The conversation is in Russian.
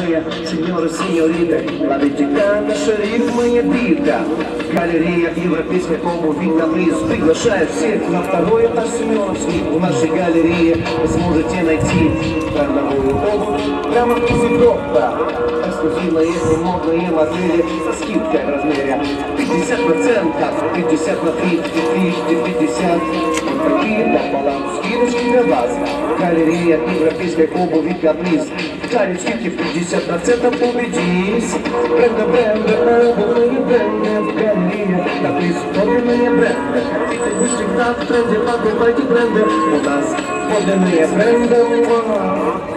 Уважаемые сеньоры, сеньориты, ловите наши ритмы бита. Галерея европейской обуви на приз приглашает всех на второй этаж Семеновский. В нашей галерее вы сможете найти брендовую обувь прямо в Кизикопта. Эксклюзивные и модные модели со скидкой в размере 50%, 50 на 30, 50. Вот такие пополам скидочки для вас. Галерея европейской обуви Каприз. Дарит скидки в 50%, убедись. Бренды, обувные бренды в галерее Каприз. Подлинные бренды. Хотите быть всегда в тренде, покупайте бренды. У нас подлинные бренды.